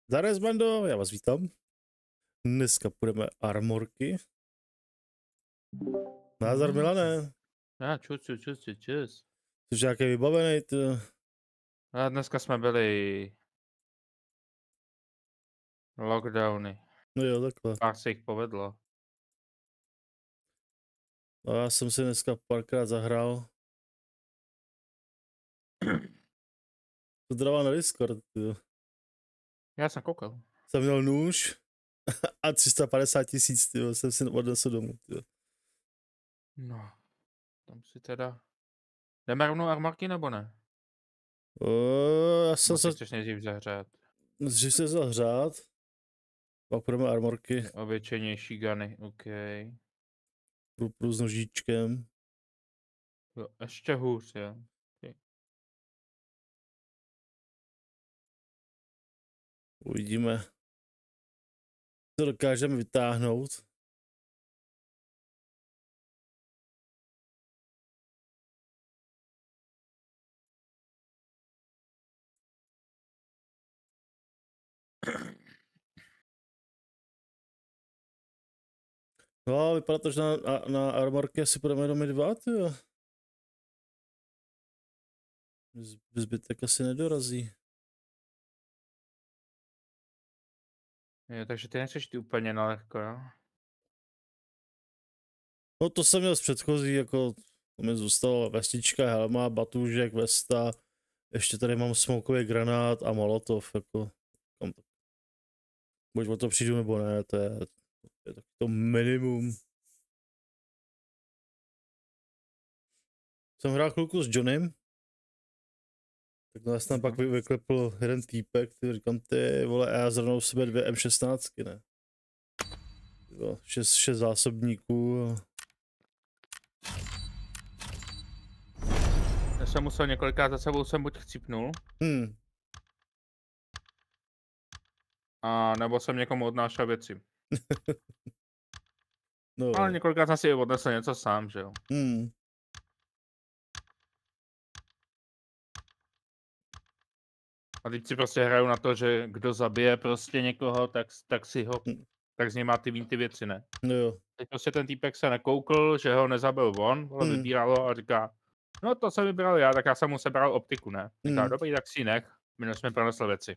Zdar bando, já vás vítám. Dneska půjdeme armorky. Názor Milane. Čus. Což nějaký vybavený, ty. A dneska jsme byli lockdowny. No jo, takhle. Pár se jich povedlo. A já jsem si dneska párkrát zahrál. To dává na Discord, ty. Já jsem koukal. Jsem měl nůž a 350 000, ty, jsem si odnesl domů, ty. No, tam si teda... Jdeme rovnou armorky nebo ne? Já jsem se... Chceš nejdřív zahřát. Dřív se zahřát. Pak půjdeme armorky. Obyčejnější guny, OK. Průpru s nožíčkem. Jo, ještě hůř, jo. Okay. Uvidíme, co dokážeme vytáhnout. No a vypadá to, že na armorky asi půjdeme jenom my dva, tyjo. Zbytek asi nedorazí. Jo, takže ty nechceš ty úplně na lehko, jo? No to jsem měl z předchozí, jako to mi zůstalo vestička, helma, batůžek, vesta. Ještě tady mám smokový granát a molotov, jako. Buď o to přijdu nebo ne, to je to minimum. Jsem hrál chvilku s Johnnym. Tak nás tam pak vyklepl jeden týpek, který říkám, ty vole, já zrovna u sebe 2 M16, ne? 6 zásobníků. Já jsem musel několikrát za sebou jsem buď chcípnul. A nebo jsem někomu odnášel věci. No. Ale několikrát jsem si i odnesl něco sám, že jo? A teď si prostě hraju na to, že kdo zabije prostě někoho, tak si ho, tak z něj má ty věci, ne? No jo. Teď prostě ten týpek se nekoukl, že ho nezabil on, ho vybíralo a říká, no to jsem vybral já, tak já jsem mu sebral optiku, ne? Říká, dobrý, tak si nech, minus jsme pronesl věci.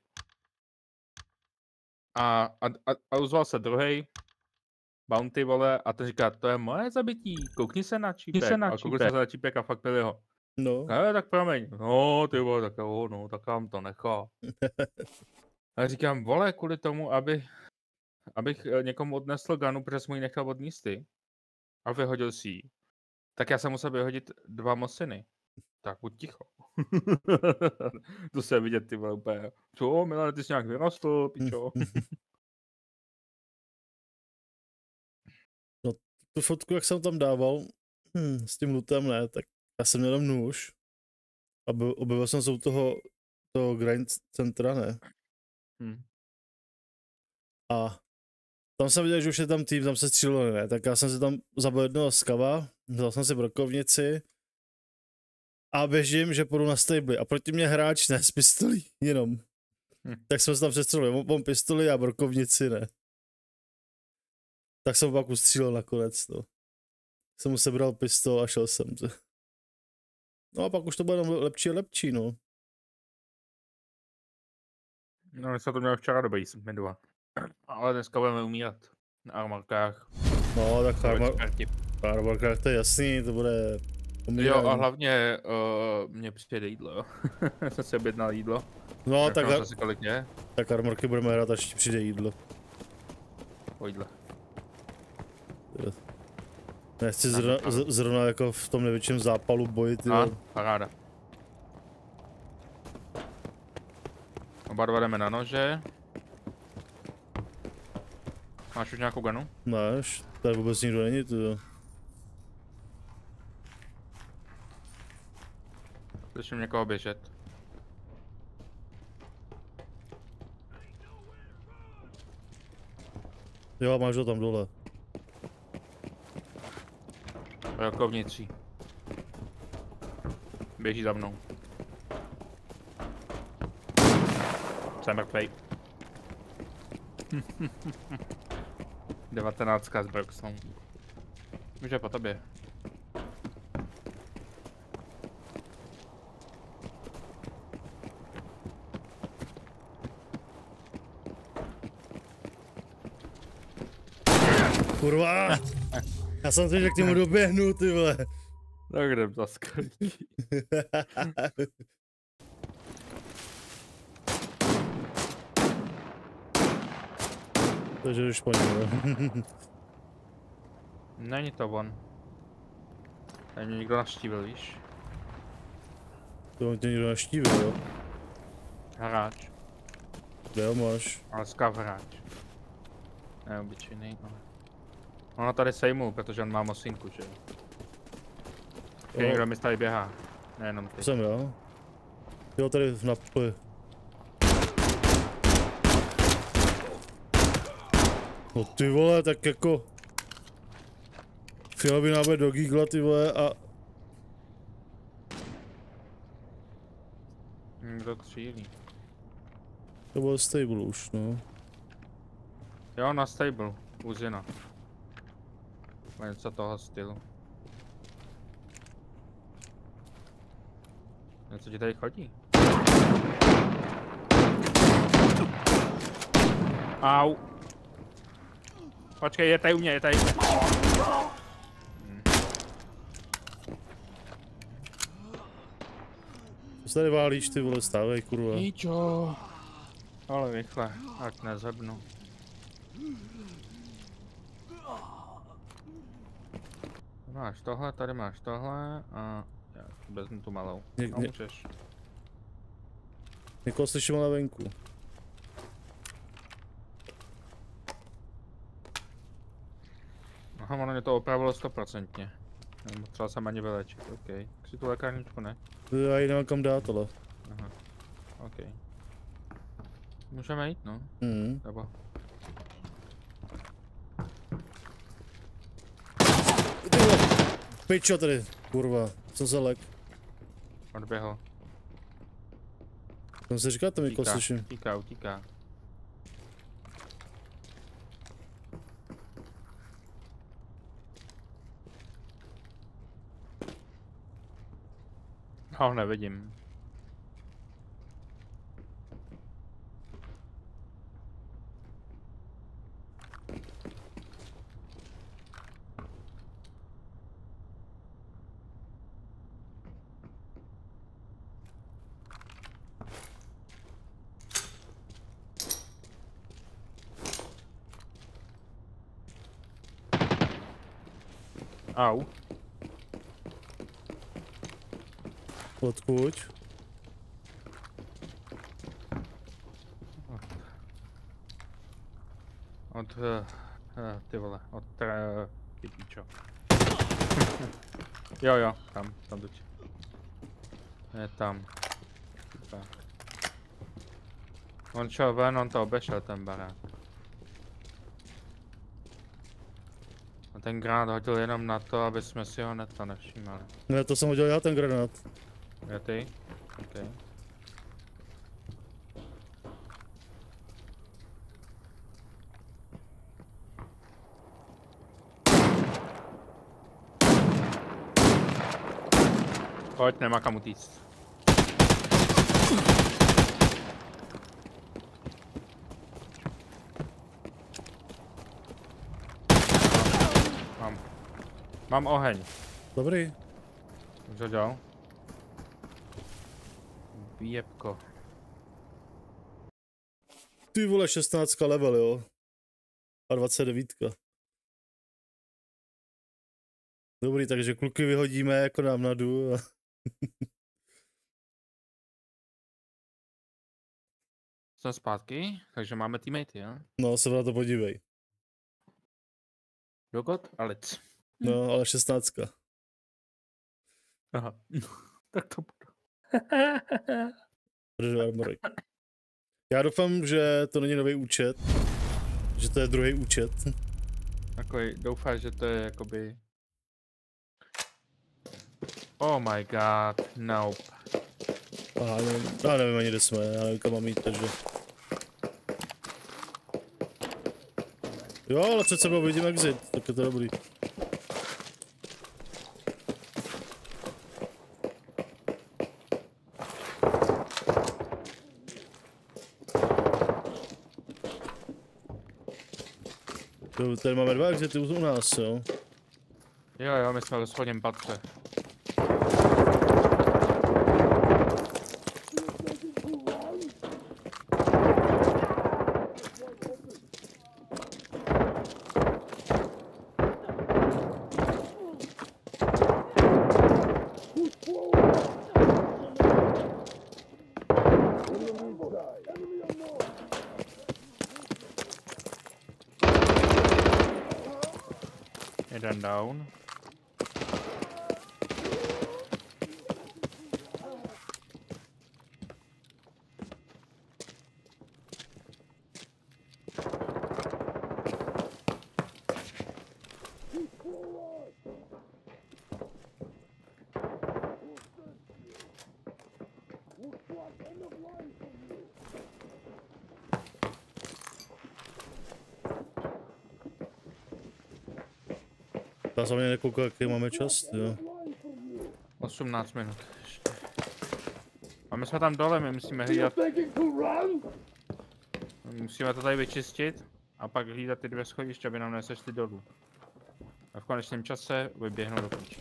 A ozval se druhej, Bounty, vole, a ten říká, to je moje zabití, koukni se na čípek. A koukli se na čípek a fakt byli ho. No. Tak promiň. No, ty vole, tak jo, no, tak vám to nechá. A říkám, vole, kvůli tomu, abych někomu odnesl gunu, protože jsem mu ji nechal odníst ty, a vyhodil si ji, tak já jsem musel vyhodit 2 mosiny. Tak buď ticho. To se vidět, ty vole, úplně. Co, Milane, ty jsi nějak vyrostl, pičo? No, tu fotku, jak jsem tam dával, s tím lootem ne, tak já jsem měl jenom nůž. A objevil jsem se u toho grind centra, ne? A tam jsem viděl, že už je tam tým, tam se střílelo, ne? Tak já jsem si tam zabil jednoho skava, vzal jsem si brokovnici a běžím, že půjdu na stable. A proti mě hráč ne, s pistolí, jenom. Tak jsme se tam přestřelili, on pistoli a brokovnici, ne? Tak jsem pak ustřílel nakonec, no. Jsem mu sebral pistol a šel jsem. No a pak už to bude lepší a lepší, no. No, my jsme to měli včera dobrý, Medua. Ale dneska budeme umírat na armorkách. No, tak armorkách to je jasný, to bude umírání. Jo, a hlavně mně přijde jídlo, jo. Jsem si objednal jídlo. No, tak kolik je? Tak armorky budeme hrát, až ti přijde jídlo. Po jídle. Nechci zrovna jako v tom největším zápalu boji, ty. Paráda. Oba dva jdeme na nože. Máš už nějakou gunu? Máš, tady vůbec nikdo není, ty. Slyším někoho běžet. Jo, máš ho tam dole. Jako vnitří. Běží za mnou. Jsem mrtvej. Devatenáctka s Broxou. Už je po tobě. Kurva! Já jsem si, že k němu doběhnu, ty vole. Tak jdem za skrytí. Takže už po něm, Není to on. Tady mě někdo navštívil, víš? To on tě někdo naštívil, jo? Hráč. Kde ho máš? Ale skav hráč. Ne, obyčejný, ale... Ono tady sejmul, protože on má mosinku, že jo? Někdo mi tady běhá. Nejenom ty. Jsem já. Jo, tady na poli. No ty vole, tak jako... Fialový náboj do Gigla, ty vole, a... Kdo střílí? To bylo stable už, no. Jo, na stable. Uzina. Něco toho stylu. Něco ti tady chodí? Au. Počkej, je tady u mě, je tady u mě. Co se tady válíš, ty vole, stávej, kurva. Ničo. Ale rychle, ať nezhebnu. Máš tohle, tady máš tohle a já vezmu tu malou. No, můžeš. Někoho slyším na venku. Aha, ono mě to opravilo 100%. Třeba jsem ani vylečit, OK. Tak si tu lékárničku ne? Já ji nemám kam dát, ale. Aha, OK. Můžeme jít, no. Nebo... Pičo tady, kurva, jsem se lek. Odběhl. Jsem si říkal, tam někoho slyším. Utíká. Ho nevidím. Au. Odkud? Ty vole, ty píčo. Jo, tam tuď. Je tam. Tak. On šel ven, on to obešel ten barák. A ten granát hodil jenom na to, aby jsme si ho hned nevšímali. Ne, to jsem hodil já ten granát. Je ty? OK. Pojď, nemá kam utíct. Mám oheň. Dobrý. Už ho dělal? Výjebko. Ty vole, 16 level, jo. A 29. Dobrý, takže kluky vyhodíme jako nám nadu. Jsem zpátky, takže máme teammatey, jo? No, se na to podívej. Dogot a lic. No, ale 16. Aha. Tak to budu. Já doufám, že to není nový účet. Že to je druhý účet. Takový, doufám, že to je jakoby... Oh my god, nope. Aha, nevím, já nevím ani, kde jsme, já nevím, kam mám jít, takže... Jo, ale před sebou vidím exit, tak je to dobrý. Tady máme 2 exity u nás, jo. Jo, my jsme ve schodním patře. Jeden down. Já jsem mě nekoukal, jaký máme čas, jo. 18 minut ještě. A my jsme tam dole, my musíme hlídat. Musíme to tady vyčistit a pak hlídat ty 2 schodiště, aby nám nesešli dolů. A v konečném čase vyběhnou do končí.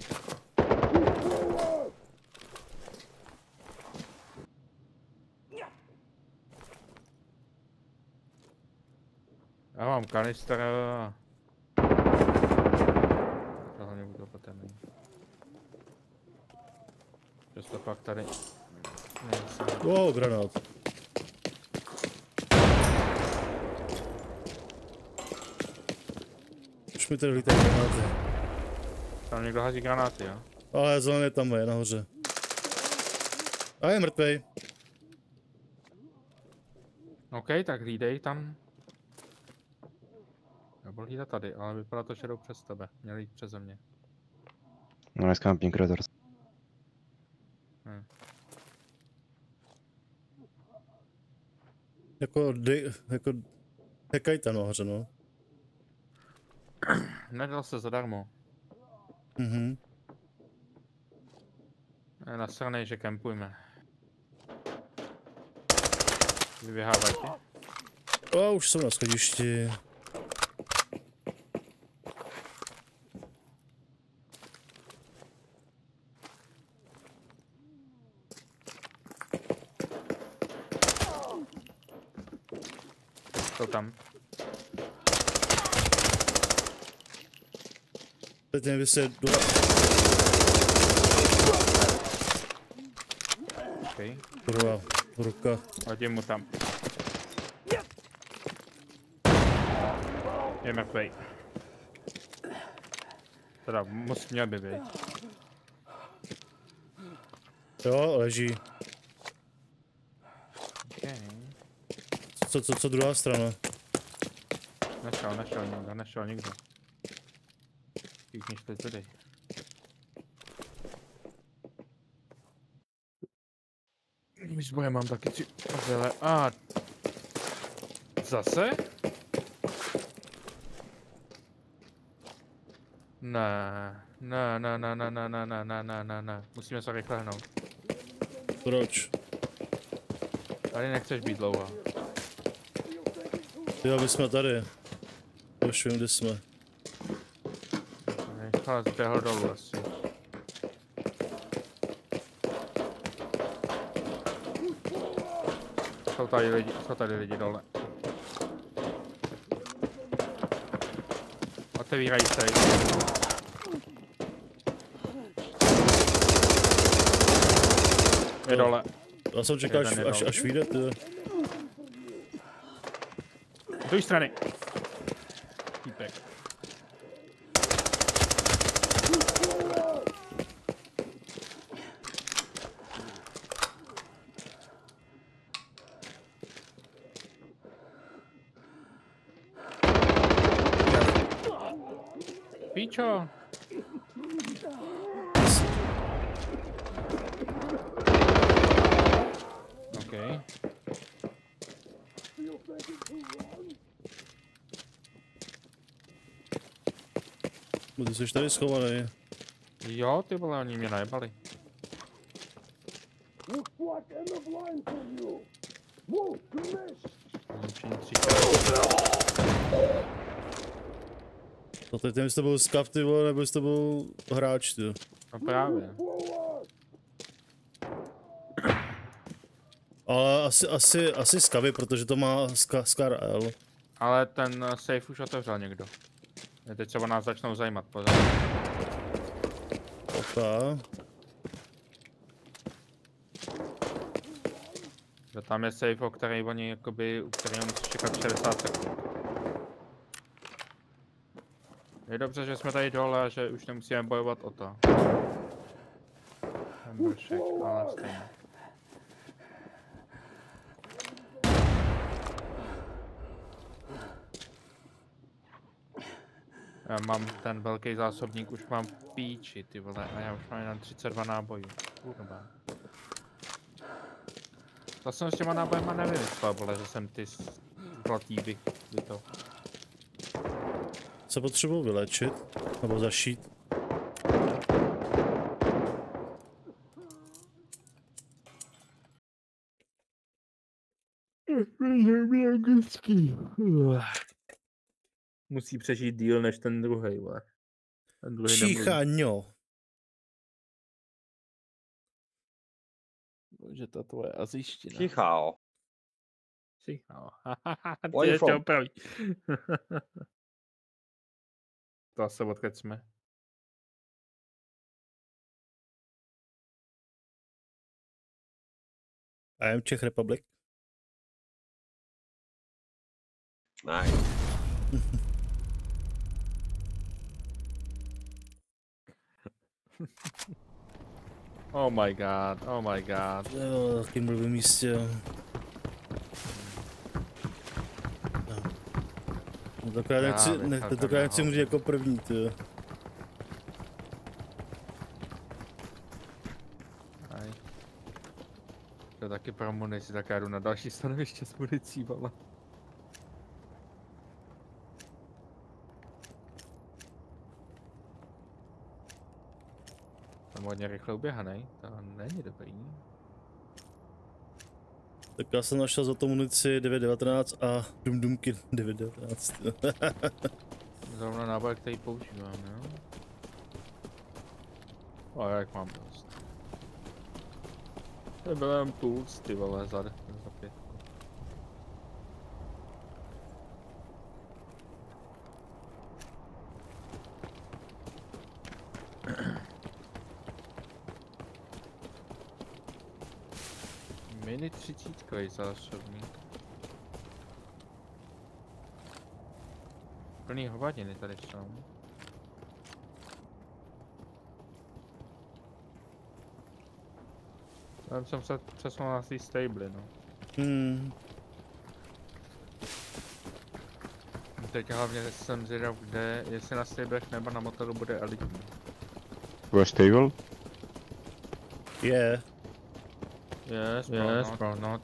Já mám kanistr. Tohle nebudu patrný. Přesto pak tady. Wow, granát. Už mi tady lítají granáty. Tam někdo hází granáty, jo? Ale zelený tam je, nahoře. A je mrtvej. OK, tak hlídej tam. Já budu hlídat tady, ale vypadá to, že jdou přes tebe. Měli jít přeze mě. No, es camping Credors. Jako hekaj tam nahoře, no. Nedal se zadarmo. Mhm. Je nasranej, že kempujeme. Vyběhávají ti? O, už jsem na schodišti. Jsou tam. Teď nevím, jestli jdu... OK. Kurva, ruka. Hodím mu tam. Je mrtvej. Teda měl by být. Jo, leží. Okay. Co druhá strana? Nešel nikdo. Všichni šli tady. Výzboje mám taky 3 prdele. A zase? Ne. Musíme se rychle hnout. Proč? Tady nechceš být dlouho. Jo, my jsme tady. Už vím, kde jsme. Rychle zběhl dolů asi. Jsou tady lidi dole. Otevírají se. Je dole. Já jsem čekal, až vyjde, ty. Z druhé strany. Týpek. Píčo. OK. No ty jsi tady schovaný. Jo, ty vole, oni mě najebali. To teď nevím, jestli to byl skav, ty vole, nebo jestli to byl hráč, ty. No právě. Ale asi skavy, protože to má Scar L. Ale ten safe už otevřel někdo. Teď se o nás začnou zajímat, pozor. Opa. Že tam je safe, o který oni jakoby, u kterého musí čekat 60 sekund. Je dobře, že jsme tady dole a že už nemusíme bojovat o to. Ten bršek, ale stejně. Já mám ten velký zásobník, už mám píči, ty vole, a já už mám jenom 32 nábojů. Kurva. To jsem s těma nábojema nevymyslel, vole, že jsem ty zlatý to. Se potřebuji vylečit, nebo zašít. Musí přežít díl než ten druhý, vole. Ten druhý Číchaňo. Bože, ta tvoje azijština. Chichao. Chichao. Where you from? To asi odkud jsme. I am Czech Republic. Nice. Oh my god, oh my god. Jo, taky blbým místě, jo. No, tentokrát nechci může jako první, ty. To taky pro munici, tak já jdu na další stanoviště s municí, vole. Tam hodně rychle uběhanej, to není dobrý. Tak já jsem našel za to munici 9.19 a dumdumky 9.19. Zrovna náboj, který používám, jo? A jak mám dost. To byl jen tools, ty vole, za 5. Mini 30 zásobník. Plný hovadiny tady jsou. Tam jsem se přesunul na té stable, no. Teď hlavně jsem zvědav, kde, jestli na stablech nebo na motoru bude elitní. Where stable? Yeah. Yes, bro, not.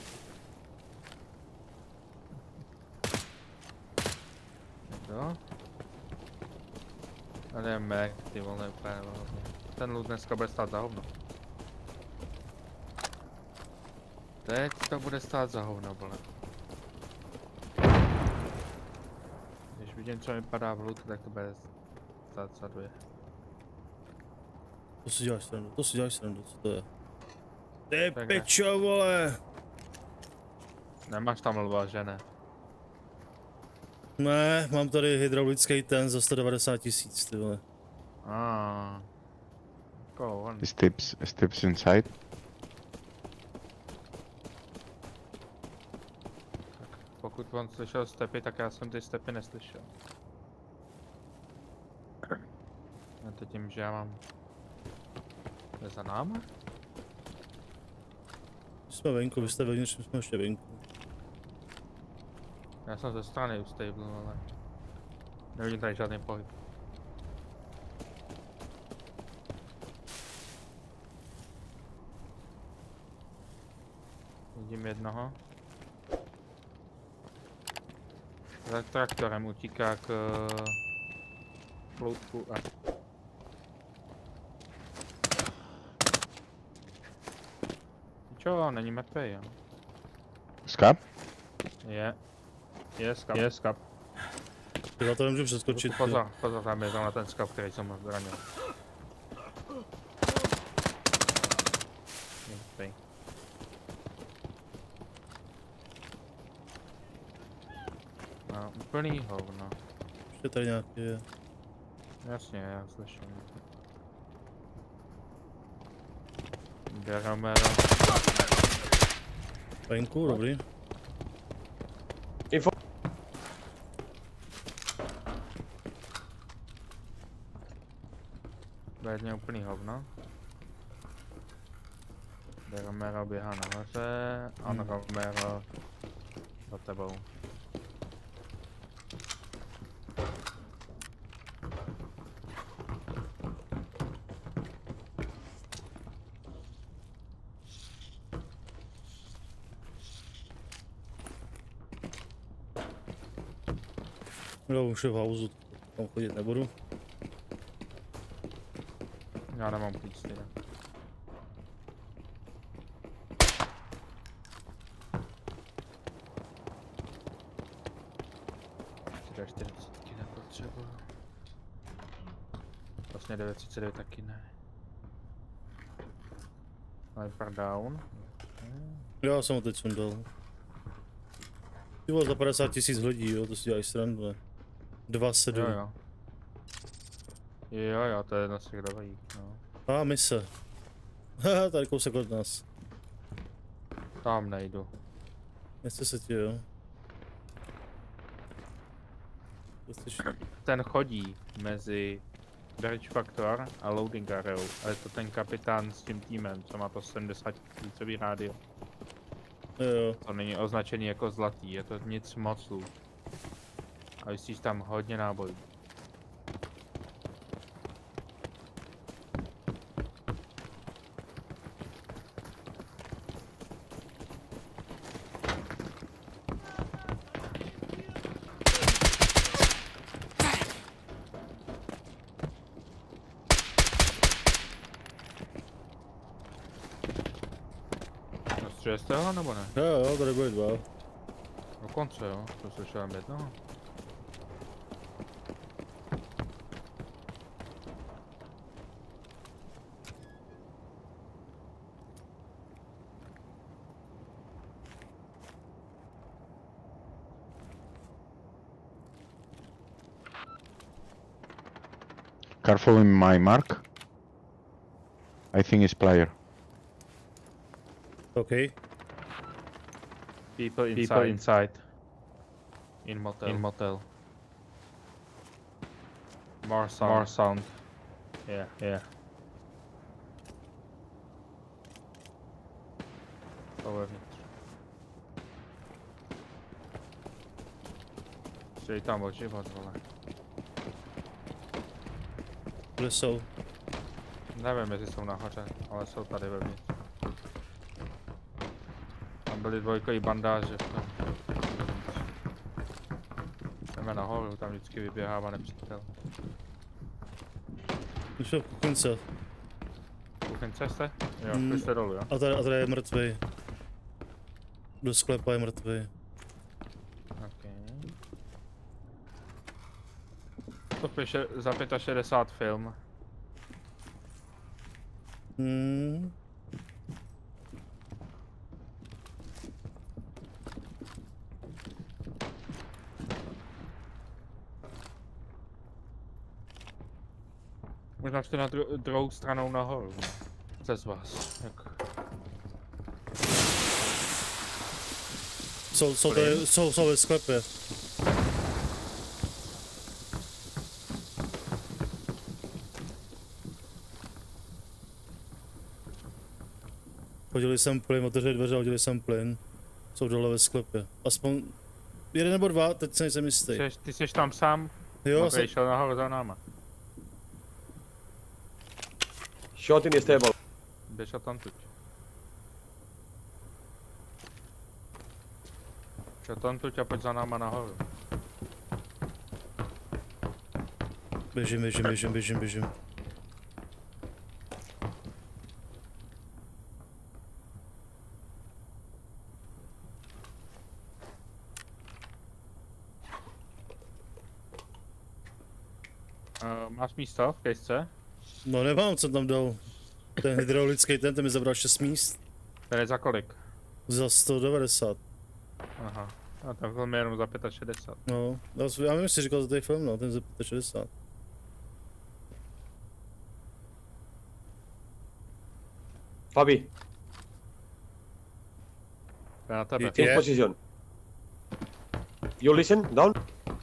Jo? Ale je Mac, ty vole, úplně hlavně. Ten loot dneska bude stát za hovno. Teď to bude stát za hovno, vole. Když vidím, co mi padá v lootu, tak to bude stát za 2. To si děláš srandu, co to je? Ty pičo, vole! Nemáš tam lva, že ne? Ne, mám tady hydraulický ten za 190 000, ty vole. Go on. Steps inside. Pokud on slyšel stepy, tak já jsem ty stepy neslyšel. A to tím, že já mám... Je za náma? Jsme venku, vy jste vevnitř, my jsme ještě venku. Já jsem ze strany u stable, ale... Nevidím tady žádný pohyb. Vidím jednoho. Za traktorem utíká k ploutku a... Čo, není mrtvej, jo? Scap? Je skap. Já to nemůžu přeskočit. Pozor, tam je na ten skap, který jsem zranil. Mrtvej. No, úplný hovno. Ještě tady nějaký je. Jasně, já slyším. Bereme. Venku, dobrý. Info. Jedně úplný hovno. Romero běhá nahoře a Romero za tebou. Jo, už je v hauzu, tam chodit nebudu. Já nemám klíč teda. Teda 40 nepotřebuji. Vlastně 939 taky ne. Sniper down. Já jsem ho teď sundal. Ty vole, za 50 000 lidí, jo, to si dělají srandu, ne? 2-7. Jo, to je jedna z těch dobrých, no. A mise. Haha, tady kousek od nás. Tam nejdu. Nechce se ti, jo. Ten chodí mezi Bridge Factor a Loading Area, ale je to ten kapitán s tím týmem, co má to 70 000 rádio. Jo. To není označený jako zlatý, je to nic moc loot. A jistí tam hodně nábojů. Dostřelili jste ho nebo ne? Jo, tady byly dva. Dokonce jo, to slyšel jen jednoho. Careful in my mark. I think it's player. Okay. People inside. In motel. More sound. Yeah. Povevnitř. Střelí tam od život, vole. Kde jsou? Nevím, jestli jsou nahoře, ale jsou tady vevnitř. Tam byly dvojkový bandáže v tom. Jdeme nahoru, tam vždycky vyběhává nepřítel. Už jsou v kuchyňce. Kuchyňce jste? Jo, jste dolů, jo? A tady je mrtvý. Do sklepa je mrtvý. Okay. To píše za 65 film. Možná jste na druhou stranou nahoru, no. Přes vás, jak... Jsou ve sklepě. Hodili jsem plyn, otevřeli dveře, hodili jsem plyn. Jsou dole ve sklepě. Aspoň jeden nebo dva, teď se nejsem jistý. Ty jsi tam sám? Jo, jsem... šel nahoru za náma. Shot in the stable. Běž a tam tuď. Šel tam tuď a pojď za náma nahoru. Běžím. Máš místo v kejsce? No nemám, co tam dal. Ten hydraulický ten mi zabral 6 míst. Ten je za kolik? Za 190. Aha. A ten film je jenom za 65. No, já nevím, jestli říkal za ten film, no, ten za 60. Fabi, To je na tebe. change Yeah. position. You listen, down.